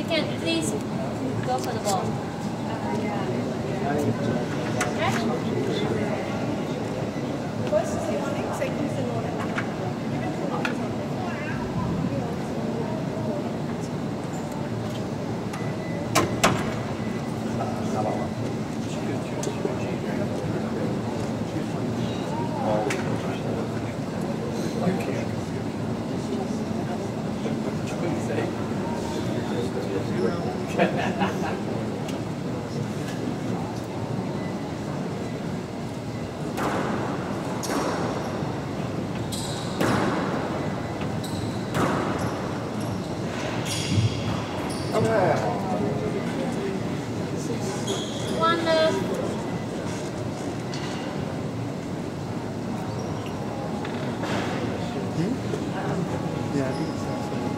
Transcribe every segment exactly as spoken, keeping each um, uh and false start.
can please go for the ball. One left. Yeah, I think it's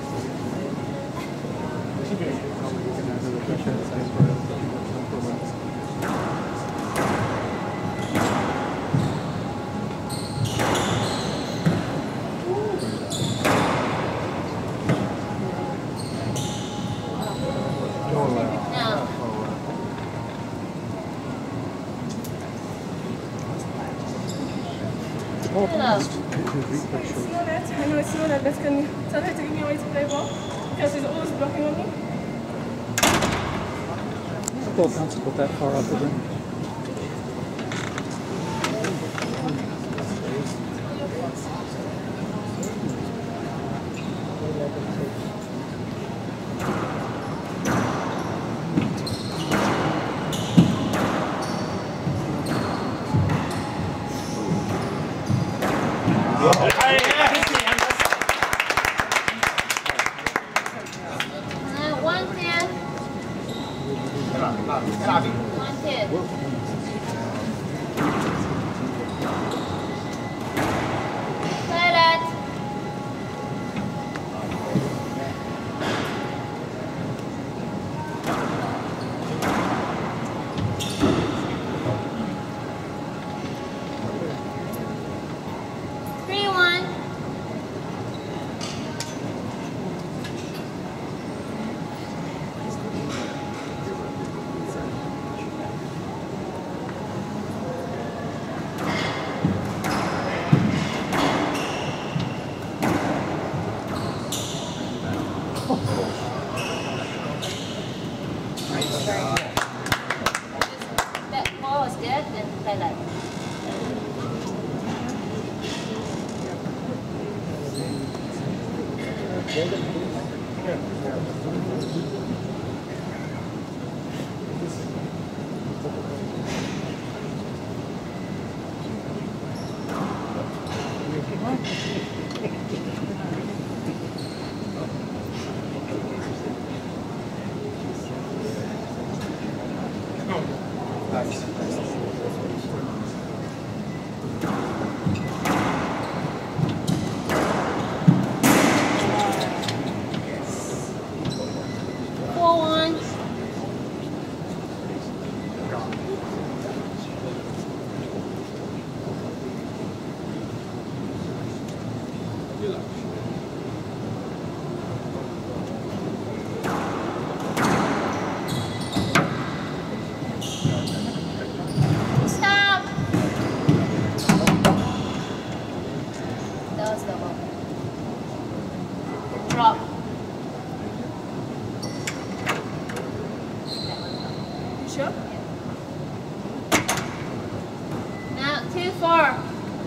Hello. See all that? I know it's all that, but can you tell her to give me a way to play ball? Because she's always blocking on me. I thought that's put that far up again. One ten. One ten. Play that. Three one. That ball is good, then play that. Four one. Stop. That was the ball. Drop. You sure? Now two four.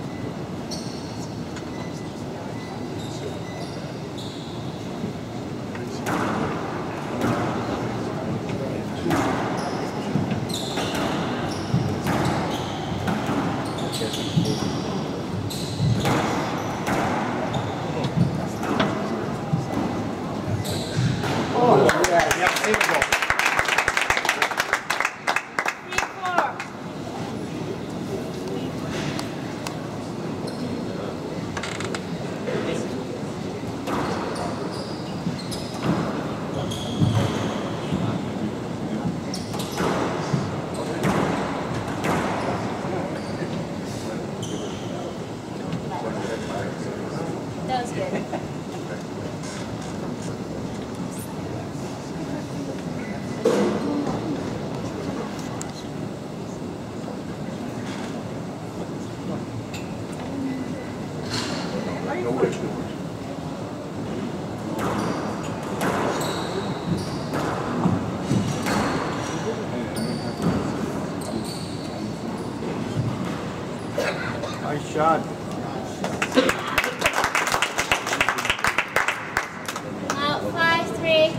Three four. That was good. Nice shot. Now five three.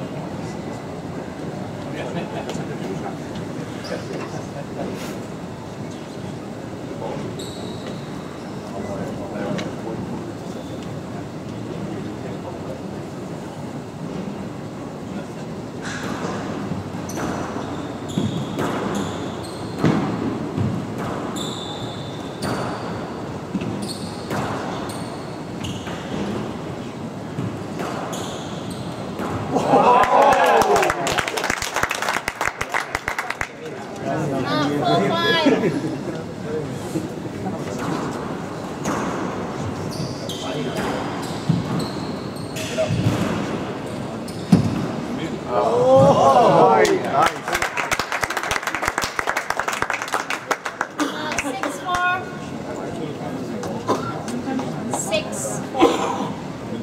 Now four five. Oh, nice, nice. Now six four. Six four.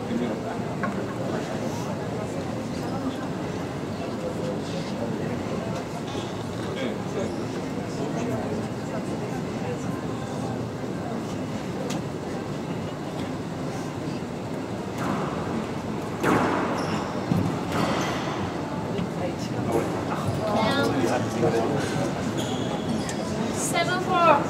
Seven four.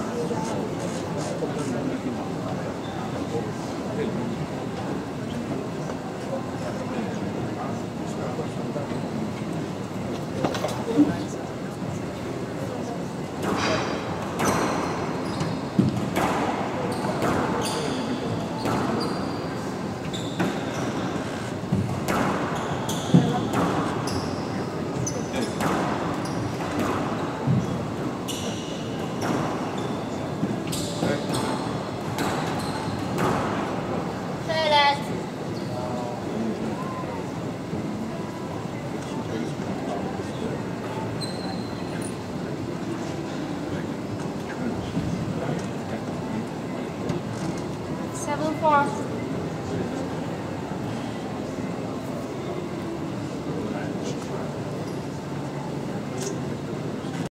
Toilet. Seven four.